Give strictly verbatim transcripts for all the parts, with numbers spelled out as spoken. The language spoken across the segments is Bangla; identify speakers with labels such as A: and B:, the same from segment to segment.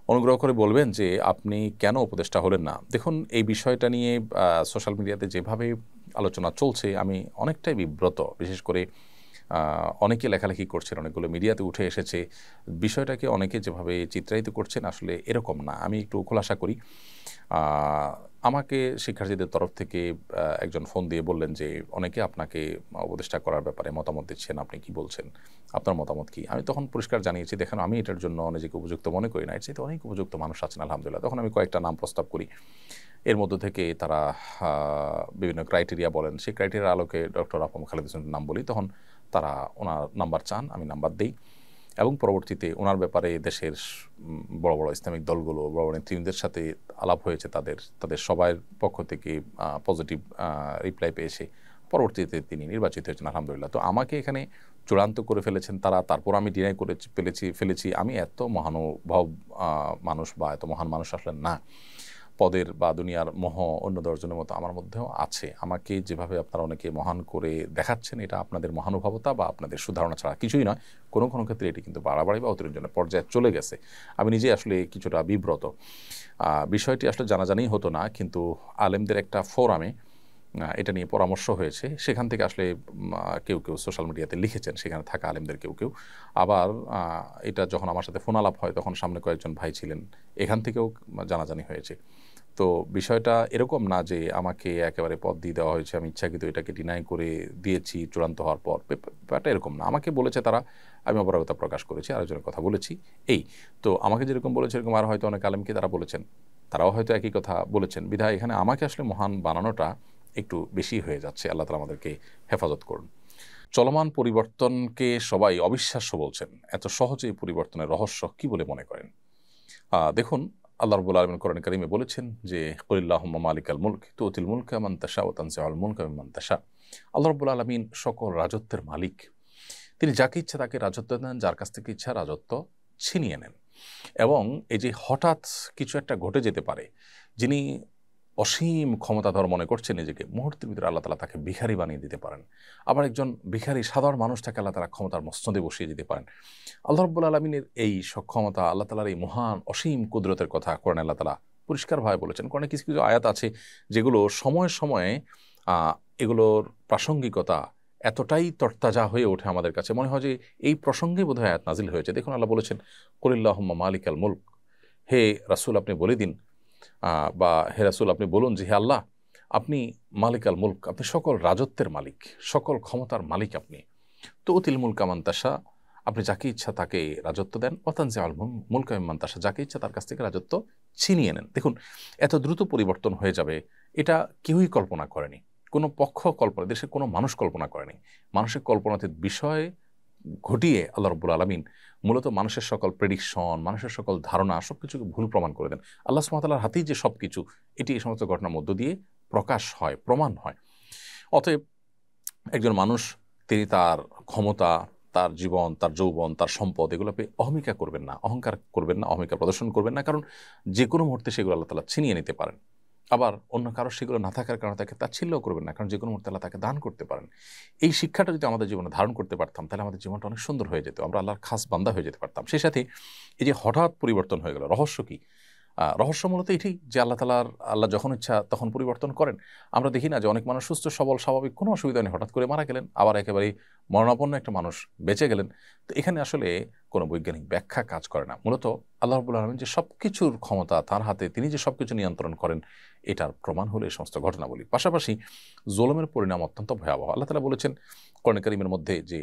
A: অনুগ্রহ করে বলবেন যে আপনি কেন উপদেষ্টা হলেন না। দেখুন, এই বিষয়টা নিয়ে সোশ্যাল মিডিয়াতে যেভাবে আলোচনা চলছে আমি অনেকটাই বিব্রত। বিশেষ করে অনেকে লেখালেখি করছেন, অনেকগুলো মিডিয়াতে উঠে এসেছে, বিষয়টাকে অনেকে যেভাবে চিত্রায়িত করছেন আসলে এরকম না। আমি একটু খোলাসা করি। আমাকে শিক্ষার্থীদের তরফ থেকে একজন ফোন দিয়ে বললেন যে অনেকে আপনাকে উপদেষ্টা করার ব্যাপারে মতামত দিচ্ছেন, আপনি কি বলছেন, আপনার মতামত কি। আমি তখন পরিষ্কার জানিয়েছি, দেখেন আমি এটার জন্য নিজেকে উপযুক্ত মনে করি না, এর চাইতে অনেক উপযুক্ত মানুষ আছেন আলহামদুলিল্লাহ। তখন আমি কয়েকটা নাম প্রস্তাব করি, এর মধ্য থেকে তারা বিভিন্ন ক্রাইটেরিয়া বলেন, সেই ক্রাইটেরিয়ার আলোকে ডক্টর আফম খালেদ হোসেনের নাম বলি। তখন তারা ওনার নাম্বার চান, আমি নাম্বার দিই এবং পরবর্তীতে ওনার ব্যাপারে দেশের বড় বড় ইসলামিক দলগুলো, বড় বড় নেতৃবৃন্দের সাথে আলাপ হয়েছে, তাদের তাদের সবার পক্ষ থেকে পজিটিভ রিপ্লাই পেয়েছে। পরবর্তীতে তিনি নির্বাচিত হয়েছেন আলহামদুলিল্লাহ। তো আমাকে এখানে চূড়ান্ত করে ফেলেছেন তারা, তারপর আমি ডিনাই করে ফেলেছি ফেলেছি আমি এত মহানুভব মানুষ বা এত মহান মানুষ আসলে না। পদের বা দুনিয়ার মোহ অন্য দশজনের মতো আমার মধ্যেও আছে। আমাকে যেভাবে আপনারা অনেকে মহান করে দেখাচ্ছেন, এটা আপনাদের মহানুভবতা বা আপনাদের সুধারণা ছাড়া কিছুই নয়। কোনো কোনো ক্ষেত্রে এটি কিন্তু বাড়াবাড়ি বা অতিরঞ্জনের পর্যায়ে চলে গেছে। আমি নিজে আসলে কিছুটা বিব্রত। বিষয়টি আসলে জানাজানি হতো না, কিন্তু আলেমদের একটা ফোরামে এটা নিয়ে পরামর্শ হয়েছে। সেখান থেকে আসলে কেউ কেউ সোশ্যাল মিডিয়াতে লিখেছেন, সেখানে থাকা আলেমদের কেউ কেউ। আবার এটা যখন আমার সাথে ফোন আলাপ হয় তখন সামনে কয়েকজন ভাই ছিলেন, এখান থেকেও জানাজানি হয়েছে। তো বিষয়টা এরকম না যে আমাকে একেবারে পদ দিয়ে দেওয়া হয়েছে, আমি ইচ্ছাকৃত এটাকে ডিনাই করে দিয়েছি চূড়ান্ত হওয়ার পর। ব্যাপারটা এরকম না। আমাকে বলেছে তারা, আমি অপারগতা প্রকাশ করেছি, আরেকজনের কথা বলেছি। এই তো আমাকে যেরকম বলেছে এরকম আর হয়তো অনেক আলেমকে তারা বলেছেন, তারাও হয়তো একই কথা বলেছেন। বিধায় এখানে আমাকে আসলে মহান বানানোটা একটু বেশি হয়ে যাচ্ছে। আল্লাহ তাআলা আমাদেরকে হেফাজত করুন। চলমান পরিবর্তনকে সবাই অবিশ্বাস্য বলছেন, এত সহজে পরিবর্তনের রহস্য কি বলে মনে করেন? দেখুন, আল্লাহ রাব্বুল আলামিন কোরআন কারীমে বলেছেন যে কুলিল্লাহুম্মা মালিকাল মুলক তুতিল মুলকা মান তাশা ওয়া তানজিউল মুলকা মিম্মান তাশা। আল্লাহ রাব্বুল আলামিন সকল রাজত্বের মালিক। তিনি যাকে ইচ্ছা তাকে রাজত্ব দেন, যার কাছ থেকে ইচ্ছা রাজত্ব ছিনিয়ে নেন। এবং এই যে হঠাৎ কিছু একটা ঘটে যেতে পারে, যিনি অসীম ক্ষমতাধর মনে করছেন নিজেকে, মুহূর্তের ভিতরে আল্লাহ তাআলা তাকে ভিখারি বানিয়ে দিতে পারেন। আবার একজন ভিখারি সাধারণ মানুষটাকে আল্লাহ তাআলা ক্ষমতার মসনদে বসিয়ে দিতে পারেন। আল্লাহ রাব্বুল আলামিনের এই সক্ষমতা, আল্লাহ তাআলার এই মহান অসীম কুদরতের কথা কোরআনে আল্লাহ তাআলা পরিষ্কারভাবে বলেছেন। কোরআনে কিছু কিছু আয়াত আছে যেগুলো সময়ে সময়ে এগুলোর প্রাসঙ্গিকতা এতটাই তরতাজা হয়ে ওঠে আমাদের কাছে, মনে হয় যে এই প্রসঙ্গে বোধহয় আয়াত নাজিল হয়েছে। দেখুন, আল্লাহ বলেছেন কুলিল্লাহুম্মা মালিকাল মুলক, হে রাসূল আপনি বলে দিন, বা হে রাসূল আপনি বলুন যে হে আল্লাহ আপনি মালিকাল মুলক, আপনি সকল রাজত্বের মালিক, সকল ক্ষমতার মালিক আপনি। তুতিল মুলকা মান তাশা, আপনি যাকে ইচ্ছা তাকে রাজত্ব দেন। ওয়া তানজিউল মুলকা মিম্মান তাশা, যাকে ইচ্ছা তার কাছ থেকে রাজত্ব ছিনিয়ে নেন। দেখুন, এত দ্রুত পরিবর্তন হয়ে যাবে এটা কেউই কল্পনা করেনি, কোনো পক্ষ কল্পনা, দেশের কোনো মানুষ কল্পনা করেনি। মানুষের কল্পনাতীত বিষয় ঘটিয়ে আল্লাহ রাব্বুল আলামিন মূলত মানুষের সকল প্রেডিকশন, মানুষের সকল ধারণা সবকিছুকে ভুল প্রমাণ করে দেন। আল্লাহ সুবহানাহু ওয়া তাআলার হাতেই যে সবকিছু, এটি এই সমস্ত ঘটনার মধ্য দিয়ে প্রকাশ হয়, প্রমাণ হয়। অতএব একজন মানুষ তিনি তার ক্ষমতা, তার জীবন, তার যৌবন, তার সম্পদ এগুলো পেয়ে অহমিকা করবেন না, অহংকার করবেন না, অহমিকা প্রদর্শন করবেন না। কারণ যে কোনো মুহূর্তে সেগুলো আল্লাহ তাআলা ছিনিয়ে নিতে পারেন। আবার অন্য কারো সেগুলো না থাকার কারণে তাকে তাচ্ছিল্য করবেন না, কারণ যে কোনো মুহূর্তে আল্লাহ তাকে দান করতে পারেন। এই শিক্ষাটা যদি আমাদের জীবনে ধারণ করতে পারতাম, তাহলে আমাদের জীবনটা অনেক সুন্দর হয়ে যেত, আমরা আল্লাহর খাস বান্দা হয়ে যেতে পারতাম। সেই সাথে এই যে হঠাৎ পরিবর্তন হয়ে গেল, রহস্য কি? রহস্য মূলত এটি যে আল্লাহ তাআলার আল্লাহ যখন ইচ্ছা তখন পরিবর্তন করেন। আমরা দেখি না যে অনেক মানুষ সুস্থ সবল স্বাভাবিক কোনো অসুবিধা নেই, হঠাৎ করে মারা গেলেন, আবার একেবারেই মরণাপন্ন একটা মানুষ বেঁচে গেলেন। তো এখানে আসলে কোনো বৈজ্ঞানিক ব্যাখ্যা কাজ করে না। মূলত আল্লাহ রাব্বুল আলামিন যে সব কিছুর ক্ষমতা তার হাতে, তিনি যে সব কিছু নিয়ন্ত্রণ করেন, এটার প্রমাণ হলো এই সমস্ত ঘটনাবলী। পাশাপাশি জুলুমের পরিণাম অত্যন্ত ভয়াবহ। আল্লাহ তাআলা বলেছেন কোরআন কারীমের মধ্যে যে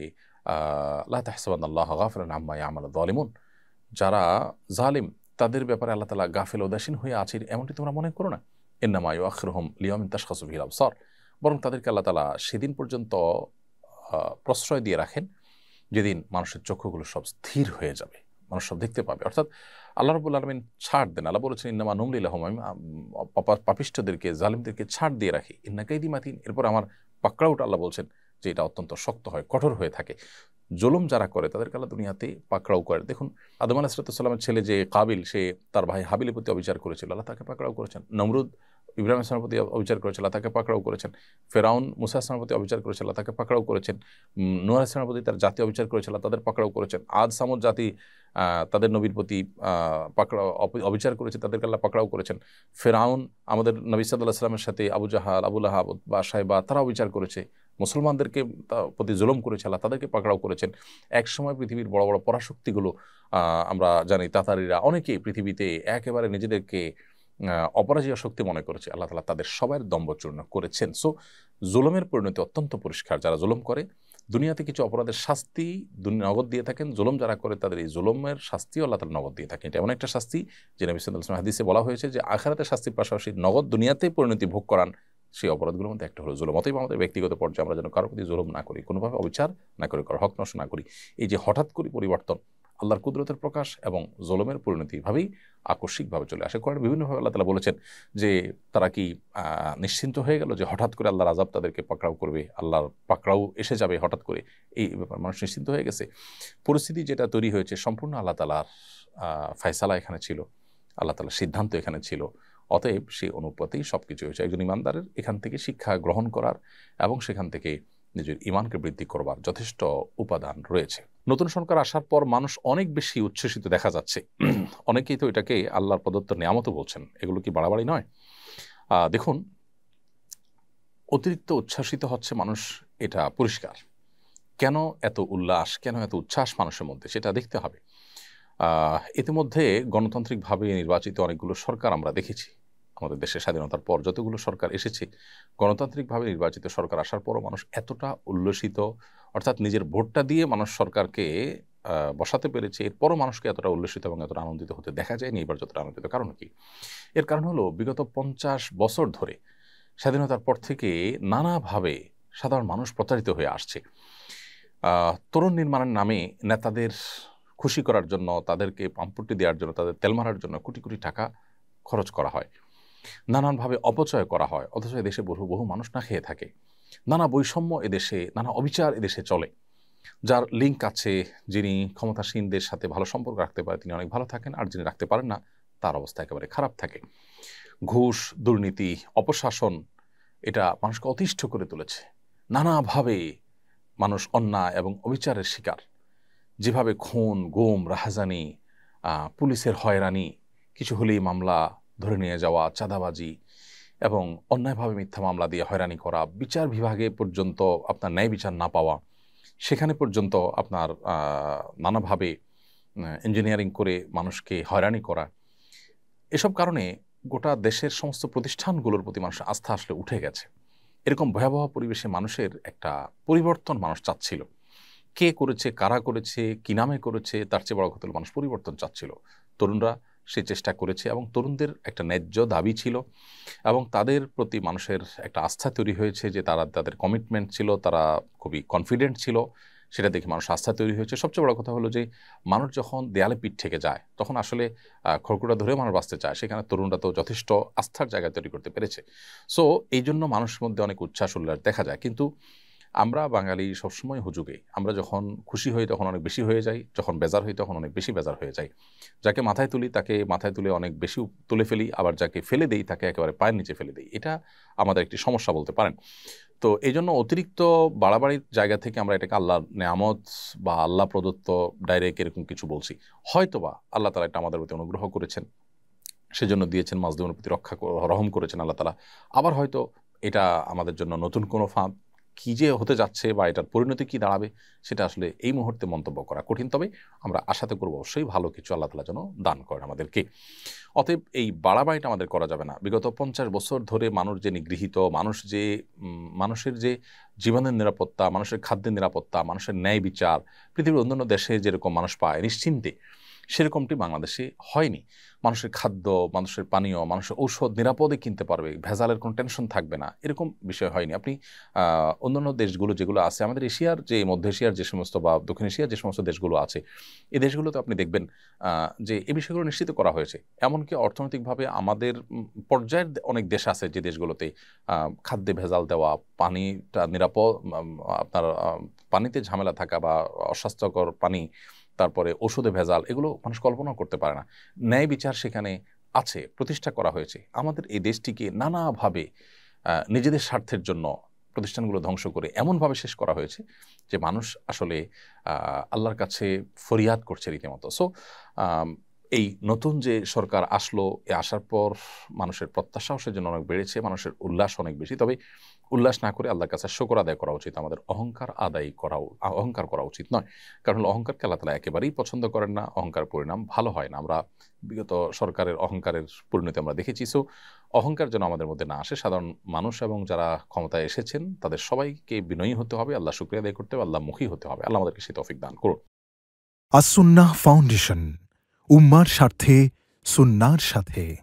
A: লা তাহসাবান্নাল্লাহা গাফিলান আম্মা ইয়ামালু যালিমুন, যারা জালিম তাদের ব্যাপারে আল্লাহ তাআলা গাফিল উদাসীন হয়ে আছে এমনটি তোমরা মনে করো না। ইন্নামা ইউআখিরুহুম লিয়াউমিন তাশখাসু ফিহিল আবসার, বরং তাদেরকে আল্লাহ তাআলা সেদিন পর্যন্ত প্রশ্রয় দিয়ে রাখেন যেদিন মানুষের চক্ষুগুলো সব স্থির হয়ে যাবে, মানুষ সব দেখতে পাবে। অর্থাৎ আল্লাহ রাব্বুল আলামিন ছাড় দেন। আল্লাহ বলেছেন ইন্নামা নুমলি লাহুম, আমি পাপিষ্ঠদেরকে, জালিমদেরকে ছাড় দিয়ে রাখি। ইন্না কাইদি মাতিন, এরপর আমার পাকড়াওটা আল্লাহ বলছেন যে এটা অত্যন্ত শক্ত হয়, কঠোর হয়ে থাকে। জুলুম যারা করে তাদেরকে আল্লাহ দুনিয়াতে পাকড়াও করে। দেখুন, আদম আলাইহিস সালামের ছেলে যে কাবিল, সে তার ভাই হাবিলের প্রতি অবিচার করেছিল, আল্লাহ তাকে পাকড়াও করেছেন। নমরুদ ইব্রাহিম আলাইহিস সালামের প্রতি অবিচার করেছিল, আল্লাহ তাকে পাকড়াও করেছেন। ফেরাউন মুসা আলাইহিস সালামের প্রতি অবিচার করেছিল, আল্লাহ তাকে পাকড়াও করেছেন। নূহ আলাইহিস সালামের প্রতি তার জাতি অবিচার করেছিল, তাদের পাকড়াও করেছেন। আদ সামুদ জাতি তাদের নবীর প্রতি পাকড়াও অবিচার করেছে, তাদেরকে আল্লাহ পাকড়াও করেছেন। ফেরাউন আমাদের নবী সাল্লাল্লাহু আলাইহি ওয়াসাল্লামের সাথে আবু জাহাল, আবু লাহাব বা সাইবা তারা অবিচার করেছে, মুসলমানদেরকে প্রতি জুলুম করেছে, আল্লাহ তাদেরকে পাকড়াও করেছেন। একসময় পৃথিবীর বড় বড় পরাশক্তিগুলো আমরা জানি, তাতারিরা অনেকেই পৃথিবীতে একেবারে নিজেদেরকে অপরাজয় শক্তি মনে করেছে, আল্লাহ তাআলা তাদের সবার দম্ভচূর্ণ করেছেন। সো জুলুমের পরিণতি অত্যন্ত পরিষ্কার। যারা জুলুম করে দুনিয়াতে কিছু অপরাধের শাস্তি নগদ দিয়ে থাকেন, জুলুম যারা করে তাদের এই জুলুমের শাস্তিও আল্লাহ তাআলা নগদ দিয়ে থাকেন। এটা এমন একটা শাস্তি যে নবী সাল্লাল্লাহু আলাইহি ওয়াসাল্লাম হাদিসে বলা হয়েছে যে আখিরাতের শাস্তির পাশাপাশি নগদ দুনিয়াতেই পরিণতি ভোগ করান সেই অপরাধগুলোর মধ্যে একটা হলো জুলুম। অতএব আমাদের ব্যক্তিগত পর্যায়ে আমরা যেন কারো প্রতি জুলুম না করি, কোনোভাবে অবিচার না করি, কারো হক নষ্ট না করি। এই যে হঠাৎ করে পরিবর্তন আল্লাহর কুদরতের প্রকাশ এবং জুলুমের পরিণতি ভাবেই আকস্মিকভাবে চলে আসে। কোরআনে বিভিন্নভাবে আল্লাহ তাআলা বলেছেন যে তারা কি নিশ্চিন্ত হয়ে গেল যে হঠাৎ করে আল্লাহর আযাব তাদেরকে পাকড়াও করবে, আল্লাহর পাকড়াও এসে যাবে হঠাৎ করে, এই ব্যাপার মানুষ নিশ্চিন্ত হয়ে গেছে। পরিস্থিতি যেটা তৈরি হয়েছে সম্পূর্ণ আল্লাহ তাআলার ফয়সালা এখানে ছিল, আল্লাহ তাআলার সিদ্ধান্ত এখানে ছিল। অতএব সেই অনুপাতেই সব কিছু হয়েছে। একজন ইমানদারের এখান থেকে শিক্ষা গ্রহণ করার এবং সেখান থেকে নিজের ইমানকে বৃদ্ধি করবার যথেষ্ট উপাদান রয়েছে। নতুন সরকার আসার পর মানুষ অনেক বেশি উচ্ছ্বসিত দেখা যাচ্ছে। অনেকেই তো এটাকে আল্লাহর প্রদত্ত নিয়ামতও বলছেন। এগুলো কি বাড়াবাড়ি নয়? দেখুন, অতিরিক্ত উচ্ছ্বসিত হচ্ছে মানুষ, এটা পরিষ্কার। কেন এত উল্লাস, কেন এত উচ্ছ্বাস মানুষের মধ্যে, সেটা দেখতে হবে। ইতিমধ্যে গণতান্ত্রিকভাবে নির্বাচিত অনেকগুলো সরকার আমরা দেখেছি। আমাদের দেশের স্বাধীনতার পর যতগুলো সরকার এসেছে, গণতান্ত্রিকভাবে নির্বাচিত সরকার আসার পরও মানুষ এতটা উল্লসিত, অর্থাৎ নিজের ভোটটা দিয়ে মানুষ সরকারকে বসাতে পেরেছে, এরপরও মানুষকে এতটা উল্লসিত এবং এতটা আনন্দিত হতে দেখা যায়নি এবার যতটা আনন্দিত। কারণ কি? এর কারণ হলো বিগত পঞ্চাশ বছর ধরে স্বাধীনতার পর থেকে নানাভাবে সাধারণ মানুষ প্রতারিত হয়ে আসছে। তরুণ নির্মাণের নামে নেতাদের খুশি করার জন্য, তাদেরকে পাম্পটি দেওয়ার জন্য, তাদের তেল মারার জন্য কোটি কোটি টাকা খরচ করা হয়, নানানভাবে অপচয় করা হয়। অথচ এদেশে বহু বহু মানুষ না খেয়ে থাকে। নানা বৈষম্য এদেশে, নানা অবিচার এদেশে চলে। যার লিঙ্ক আছে, যিনি ক্ষমতাসীনদের সাথে ভালো সম্পর্ক রাখতে পারে তিনি অনেক ভালো থাকেন, আর যিনি রাখতে পারেন না তার অবস্থা একেবারে খারাপ থাকে। ঘুষ, দুর্নীতি, অপশাসন এটা মানুষকে অতিষ্ঠ করে তুলেছে। নানাভাবে মানুষ অন্যায় এবং অবিচারের শিকার। যেভাবে খুন, গুম, রাহাজানি, পুলিশের হয়রানি, কিছু হলেই মামলা ধরে নিয়ে যাওয়া, চাঁদাবাজি এবং অন্যায়ভাবে মিথ্যা মামলা দিয়ে হয়রানি করা, বিচার বিভাগে পর্যন্ত আপনার ন্যায় বিচার না পাওয়া, সেখানে পর্যন্ত আপনার নানাভাবে ইঞ্জিনিয়ারিং করে মানুষকে হয়রানি করা, এসব কারণে গোটা দেশের সমস্ত প্রতিষ্ঠানগুলোর প্রতি মানুষের আস্থা আসলে উঠে গেছে। এরকম ভয়াবহ পরিবেশে মানুষের একটা পরিবর্তন মানুষ চাচ্ছিল। কে করেছে, কারা করেছে, কি নামে করেছে, তার চেয়ে বড় কথা হলো মানুষ পরিবর্তন চাচ্ছিল। তরুণরা সে চেষ্টা করেছে এবং তরুণদের একটা ন্যায্য দাবি ছিল এবং তাদের প্রতি মানুষের একটা আস্থা তৈরি হয়েছে যে তারা, তাদের কমিটমেন্ট ছিল, তারা খুবই কনফিডেন্ট ছিল, সেটা দেখে মানুষ আস্থা তৈরি হয়েছে। সবচেয়ে বড় কথা হলো যে মানুষ যখন দেয়ালে পিঠ থেকে যায় তখন আসলে খড়কুটা ধরে মানুষ বাঁচতে চায়, সেখানে তরুণরা তো যথেষ্ট আস্থার জায়গা তৈরি করতে পেরেছে। সো এই জন্য মানুষের মধ্যে অনেক উচ্ছ্বাস উল্লাস দেখা যায়। কিন্তু আমরা বাঙালি সবসময় হুজুগে, আমরা যখন খুশি হই তখন অনেক বেশি হয়ে যাই, যখন বেজার হই তখন অনেক বেশি বেজার হয়ে যাই। যাকে মাথায় তুলি তাকে মাথায় তুলে অনেক বেশি তুলে ফেলি, আবার যাকে ফেলে দেই তাকে একেবারে পায়ের নিচে ফেলে দেই। এটা আমাদের একটি সমস্যা বলতে পারেন। তো এই জন্য অতিরিক্ত বাড়াবাড়ির জায়গা থেকে আমরা এটাকে আল্লাহর নেয়ামত বা আল্লাহ প্রদত্ত ডাইরেক্ট এরকম কিছু বলছি। হয়তোবা আল্লাহ তাআলা এটা আমাদের প্রতি অনুগ্রহ করেছেন, সেজন্য দিয়েছেন, মাজলুমের প্রতি রক্ষা রহম করেছেন আল্লাহ তাআলা। আবার হয়তো এটা আমাদের জন্য নতুন কোনো ফাঁদ, কী যে হতে যাচ্ছে বা এটার পরিণতি কী দাঁড়াবে সেটা আসলে এই মুহূর্তে মন্তব্য করা কঠিন। তবে আমরা আশাতে করবো অবশ্যই ভালো কিছু আল্লাহ তাআলা যেন দান করেন আমাদেরকে। অতএব এই বাড়াবাড়িটা আমাদের করা যাবে না। বিগত পঞ্চাশ বছর ধরে মানুষ যে নিগৃহীত, মানুষ যে মানুষের যে জীবনের নিরাপত্তা, মানুষের খাদ্যের নিরাপত্তা, মানুষের ন্যায় বিচার পৃথিবীর অন্যান্য দেশে যেরকম মানুষ পায় নিশ্চিন্তে, সেরকমটি বাংলাদেশে হয়নি। মানুষের খাদ্য, মানুষের পানীয়, মানুষের ঔষধ নিরাপদে কিনতে পারবে, ভেজালের কোনো টেনশন থাকবে না, এরকম বিষয় হয়নি। আপনি অন্যান্য দেশগুলো যেগুলো আছে, আমাদের এশিয়ার যে মধ্য এশিয়ার যে সমস্ত বা দক্ষিণ এশিয়ার যে সমস্ত দেশগুলো আছে, এই দেশগুলোতে আপনি দেখবেন যে এই বিষয়গুলো নিশ্চিত করা হয়েছে। এমনকি অর্থনৈতিকভাবে আমাদের পর্যায়ের অনেক দেশ আছে যে দেশগুলোতে খাদ্যে ভেজাল দেওয়া, পানিটা নিরাপদ, আপনার পানিতে ঝামেলা থাকা বা অস্বাস্থ্যকর পানি, তারপরে ওষুধে ভেজাল, এগুলো মানুষ কল্পনাও করতে পারে না। ন্যায় বিচার সেখানে আছে, প্রতিষ্ঠা করা হয়েছে। আমাদের এই দেশটিকে নানাভাবে নিজেদের স্বার্থের জন্য প্রতিষ্ঠানগুলো ধ্বংস করে এমনভাবে শেষ করা হয়েছে যে মানুষ আসলে আল্লাহর কাছে ফরিয়াদ করছে রীতিমতো। সো এই নতুন যে সরকার আসলো, এ আসার পর মানুষের প্রত্যাশাও সেজন্য অনেক বেড়েছে, মানুষের উল্লাস অনেক বেশি। তবে উল্লাস না করে আল্লাহর কাছে শুকর আদায় করা উচিত, আমাদের অহংকার আদায় করা অহংকার করা উচিত নয়। কারণ অহংকারকে আল্লাহ তাআলা একেবারেই পছন্দ করেন না, অহংকার পরিণাম ভালো হয় না। আমরা বিগত সরকারের অহংকারের পরিণতি আমরা দেখেছি। সো অহংকার যেন আমাদের মধ্যে না আসে। সাধারণ মানুষ এবং যারা ক্ষমতায় এসেছেন তাদের সবাইকে বিনয়ী হতে হবে, আল্লাহ শুকরিয়া আদায় করতে হবে, আল্লাহমুখী হতে হবে। আল্লাহ আমাদেরকে সেই তৌফিক দান করুন।
B: আস-সুন্নাহ ফাউন্ডেশন, উম্মার স্বার্থে সুন্নাহর সাথে।